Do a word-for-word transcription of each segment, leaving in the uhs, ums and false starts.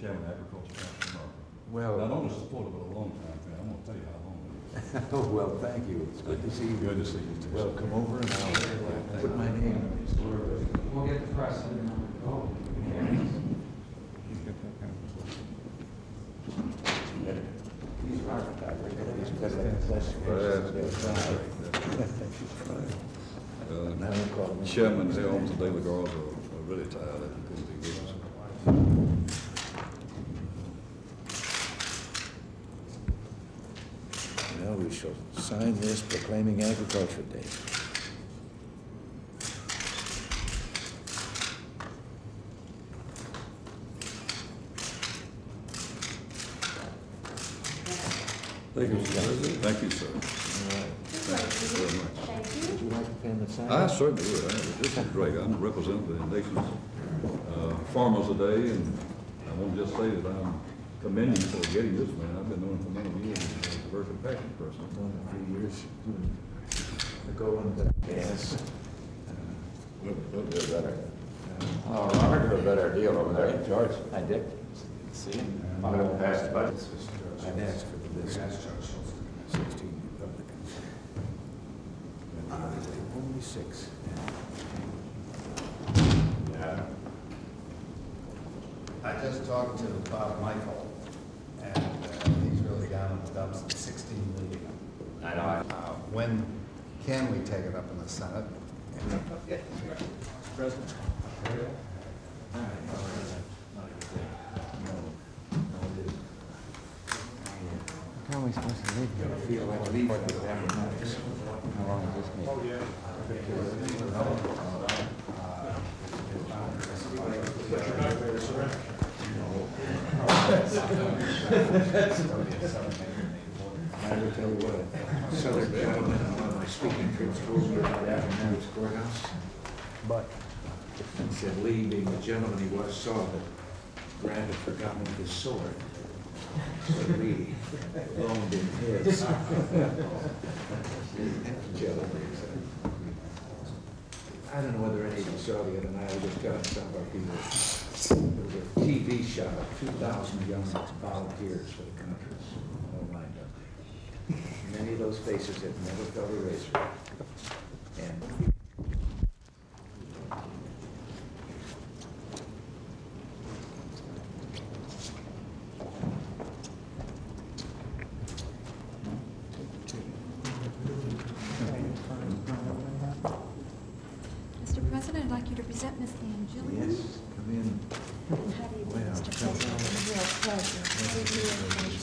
chairman of Agriculture Council of America. Well, not only supported, but a long time fan. I'm going to tell you how long it is. Oh, well, thank you. It's good to see you. Good to see you, too. Well, come over and I'll put my name. We'll get the press in. Oh, These are our photographers. He's got that classic. Uh, Chairman Helms and Dale Lugar are, are really tired after couldn't be with us. Well, we shall sign this proclaiming Agriculture Day. Thank you, Mister President. Thank you, sir. All right. Thank you very much. Would you like to pen the sign? I certainly would. I, this is great. I'm representing the nation's uh, farmers today, and I want to just say that I'm commending you for getting this man. I've been knowing for many years as a very compassionate person. One or three years ago, and uh, yes. We'll, we'll do better. Oh, Robert, do a better deal over there. George. Hi, Dick. See you. I'm going to pass the budget. I've asked for the list. Sixteen Republicans. Only six. Yeah. I just talked to Bob Michael, and uh, he's really down in the dumps at sixteen million. I know. Uh, when can we take it up in the Senate? President. how are we supposed to leave here? I feel like leaving with mathematics. How long is this meeting? I will tell you what, a Southern gentleman on one of my speaking trips told me about Adam's courthouse. But he said, Lee, being the gentleman he was, saw that Grant had forgotten his sword. So Lee loaned him his. I don't know whether any of you saw the other night. I was just telling some of our people. There was a T V shot of two thousand young volunteers for the country, all lined up. Many of those faces had never felt a razor. And Mister President, I'd like you to present Miss Ann Jillian. yes, come in. How do you do, Well, Mister President? It's a real pleasure. How do you do?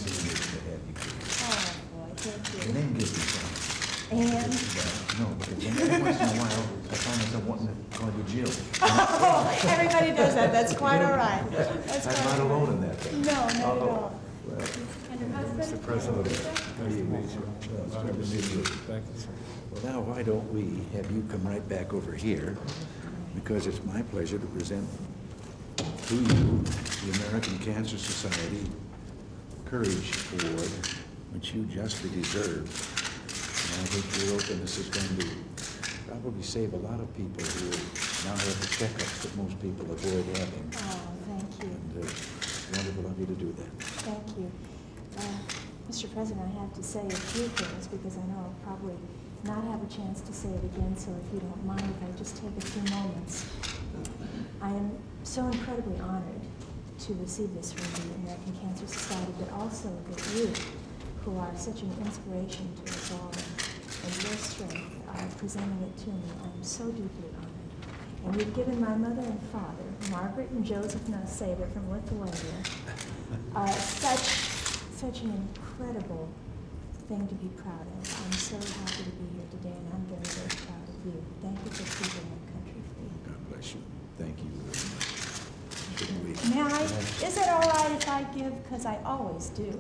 Oh, boy, thank And you. then give me some. And, No, because every once in a while, I find myself wanting to call you Jill. oh, everybody does that. That's quite all right. That's I'm quite not all alone right. in that thing. No, not at all. Well, And your husband? Mister President. How do you do, sir? Well, it's good to meet you. Thank you, sir. Well, now, why don't we have you come right back over here? Because it's my pleasure to present to you the American Cancer Society Courage Award, which you justly deserve. And I think your openness is going to probably save a lot of people who now have the checkups that most people avoid having. Oh, thank you. And uh, it's wonderful of you to do that. Thank you. Uh, Mister President, I have to say a few things because I know I'll probably not have a chance to say it again, so if you don't mind, if I just take a few moments. I am so incredibly honored to receive this from the American Cancer Society, but also that you, who are such an inspiration to us all, and your strength are presenting it to me. I am so deeply honored. And you've given my mother and father, Margaret and Joseph Noseda from Lithuania, uh, such such an incredible thing to be proud of. I'm so happy to be here today, and I'm very, very proud of you. Thank you for keeping our country free. God bless you. Thank you very much. Shouldn't we? May I? Is it all right if I give? Because I always do.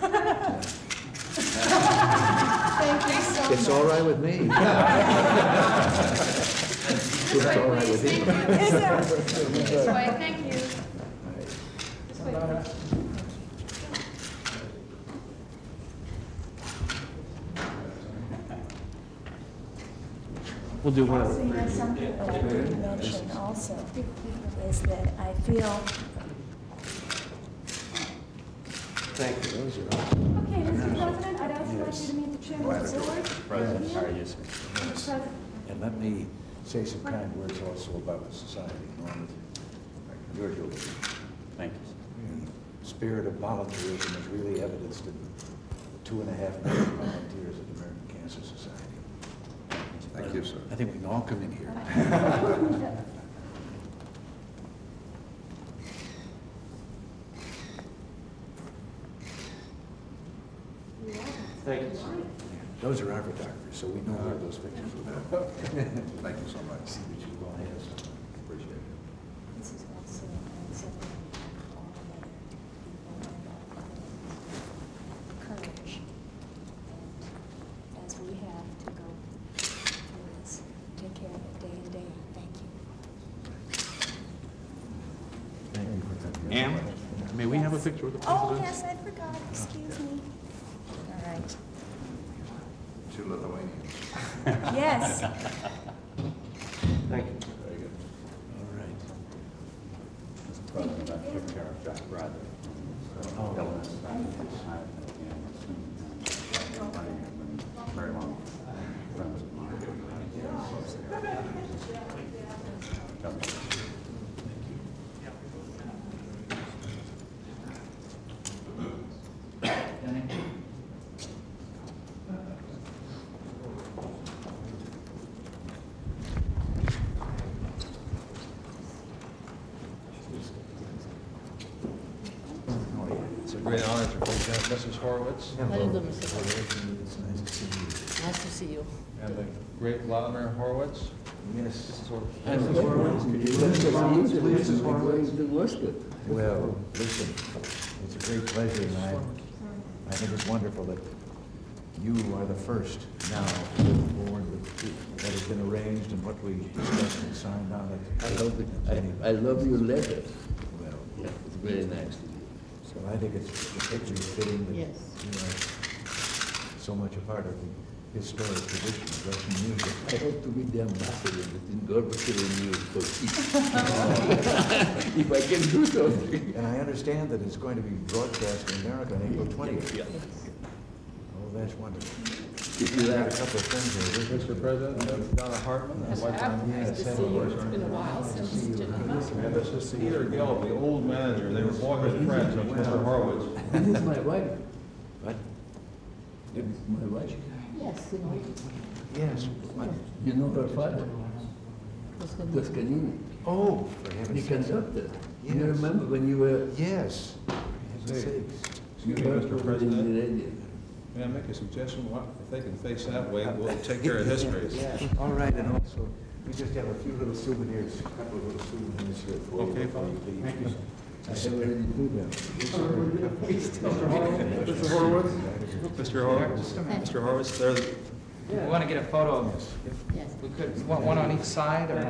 Thank you so much. It's all right with me. It's all right with you. Is it? This way, thank you. This way, please. We'll do one. See, there's something that I didn't mention also, is that I feel Thank you. Those are Okay, Mister President, I'd also like you to meet the chairman of the board. President, how are you, sir? Mister President. And let me say some kind words also about the society, along with your Julie. Thank you. The spirit of volunteerism is really evidenced in the two and a half million volunteers of the American Cancer Society. Thank you, sir. I think we can all come in here. Thank you, sir. Those are our photographers, so we know where those pictures were done. Thank you so much. See what you all have. Appreciate it. This is also an acceptance of all the other people and courage. And as we have to go through this, take care of it day in, day out. Thank you. Thank you for coming. Ann, may we have a picture with the Oh, president? yes, I forgot. Excuse me. All right. Two Lithuanians. Yes. Thank you. Very good. All right. Mister President, I took care of Jack Bradley. Oh. Illness. And very long friends of mine. It's a great honor to present Missus Horowitz How do you do, Mister President? It's nice to see you. Nice to see you. and the great Vladimir Horowitz. Yes. Well, listen, it's a great pleasure, and I, I think it's wonderful that you are the first now to move forward with what has been arranged and what we discussed and signed on it. I love it. I, I love your letter. Well, Yeah, it's very nice. so I think it's, the picture's fitting that Yes. you are so much a part of the historic tradition of Russian music. I hope to be the ambassador between Gorbachev and you for peace. If I can do something. And I understand that it's going to be broadcast in America on April twentieth. Yeah. Oh, that's wonderful. If you I have a like. couple of friends here. Mister President, uh, Donna Hartman, and wife on Nice to see you. It's been a while since Jillian. and this is Peter Gill, the old manager. They were boyhood friends of Mister Horowitz. This is my wife. What? This is my wife. Yes, you know. Yes. What? You know her father, Toscanini. Toscanini, Oh, for the heaven's sake. conductor. You Yes. remember when you were, Yes. For heaven's Say- sakes. you Excuse me, worked Mister over in President. the radio. May I make a suggestion? What, if they can face that way, we'll take care of history. Yeah, all right, and also, we just have a few little souvenirs, a couple of little souvenirs here for you. Okay, before you leave. thank you. I have already do them. Mister Horowitz? Mister Horowitz? Mister Horowitz, there, We want to get a photo of, Yes. Yes. we could, you want one on each side, or?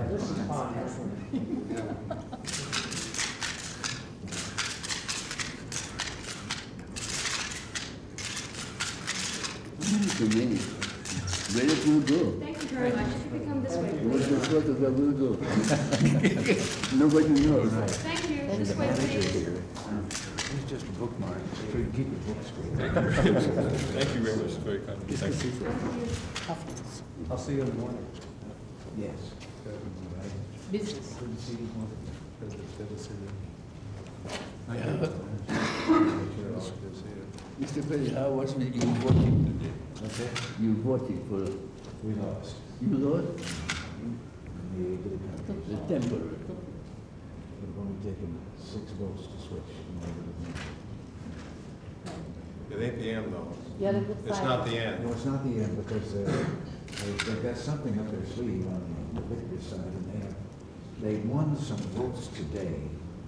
Too many. Where did you go? Thank you very much. If you could come this way, Where's please. the photos I will go? Nobody knows. Thank you. And This the way, manager please. here, he's just a bookmark, so you keep your books straight. thank you very much, very kind. Thank you. Afterwards. I'll see you in the morning. Yes. Business. Good to see you. Good to see you. Mister President, how was it you voting today? Okay. You voted for, We lost. you lost We did it. the temporary. We've only taken six votes to switch. It ain't the end, though. You had a good fight. It's not the end. No, it's not the end, because uh, they- they've got something up their sleeve on the victory side, and they have, they won some votes today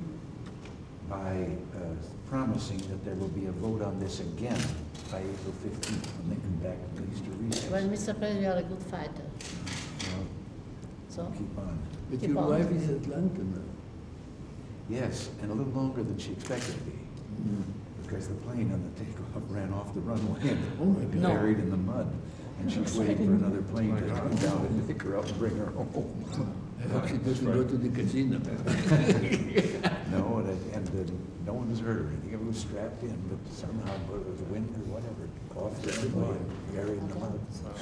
by uh, promising that there will be a vote on this again by April fifteenth, when they come back to Easter recess. Well, Mister President, you are a good fighter. Well, So, keep on. But Keep your on. wife is Atlanta now. Yes, and a little longer than she expected to be, because the plane on the takeoff ran off the runway and Oh, my God. No. buried in the mud. And she's waiting for another plane to come down and pick her up and bring her home. I hope she doesn't go to the casino. No, know, and, it- and uh, no one was hurt or anything. Everyone was strapped in, but somehow, whether it was wind or whatever, off the and carried them out.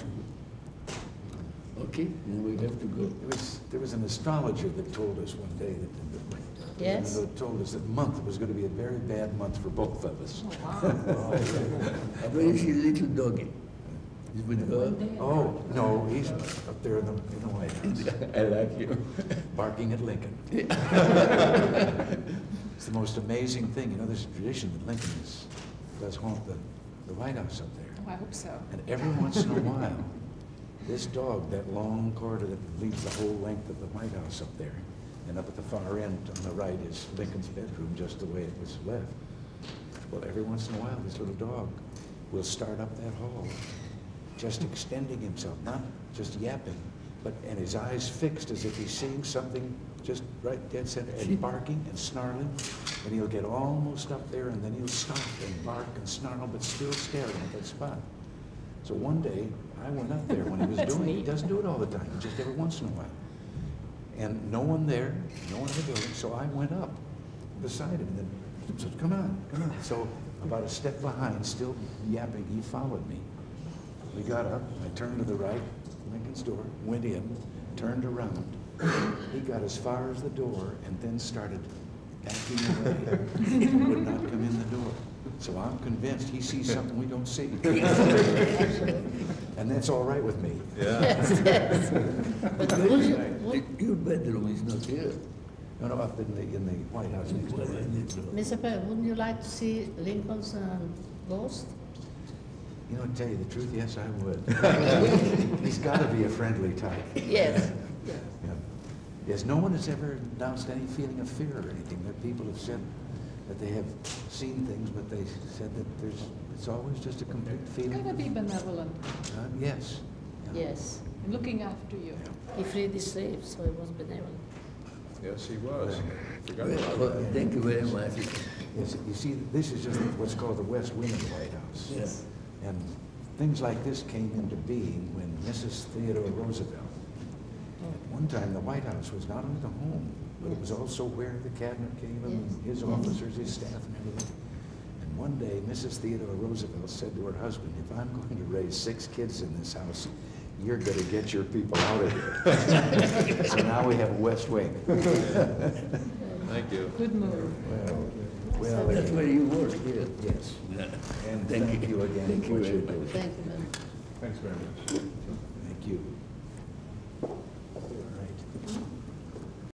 Okay, then we have to go. There was, there was an astrologer that told us one day that, that Yes? that told us that month was going to be a very bad month for both of us. Where is your little doggy? Is with her? Oh, no, he's up there in the, in the White House, I like you. barking at Lincoln. It's the most amazing thing. You know, there's a tradition that Lincoln is, does haunt the, the White House up there. Oh, I hope so. And every once in a while, this dog, that long corridor that leads the whole length of the White House up there, and up at the far end on the right is Lincoln's bedroom, just the way it was left. Well, every once in a while, this little dog will start up that hall, just extending himself, not just yapping, but, and his eyes fixed as if he's seeing something just right dead center, and barking and snarling, and he'll get almost up there, and then he'll stop and bark and snarl, but still staring at that spot. So one day, I went up there when he was doing it. He doesn't do it all the time, just every once in a while. And no one there, no one in the building, so I went up beside him, and then he said, come on, come on. So about a step behind, still yapping, he followed me. We got up, I turned to the right, Lincoln's door, went in, turned around. He got as far as the door and then started backing away. He would not come in the door. So I'm convinced he sees something we don't see. And that's all right with me. Yes, yes. But would you, would, Your bedroom is not here. No, no, up in the, in the White House next door. Mister Perry, wouldn't you like to see Lincoln's um, ghost? You know, to tell you the truth, yes, I would. He's got to be a friendly type. Yes. Yeah. Yes, no one has ever announced any feeling of fear or anything. There people have said that they have seen things, but they said that there's, it's always just a complete It's feeling. gonna be benevolent, Uh, yes. Yeah. Yes. and looking after you. He freed his slaves, so he was benevolent. Yes, he was. Forgot Well, about well, that. thank you very much. Yes, you see, this is just what's called the West Wing of the White House. Yes. And things like this came into being when Missus Theodore Roosevelt, at one time, the White House was not only the home, but it was also where the cabinet came and Yes. his officers, his staff and everything. And one day, Missus Theodore Roosevelt said to her husband, if I'm going to raise six kids in this house, you're going to get your people out of here. So now we have a West Wing. Thank you. Good move. Well, well, That's where you work, here. yes. And Thank thank you. you again Thank for you what you're very doing. Thank you very much. Thanks very much. Thank you.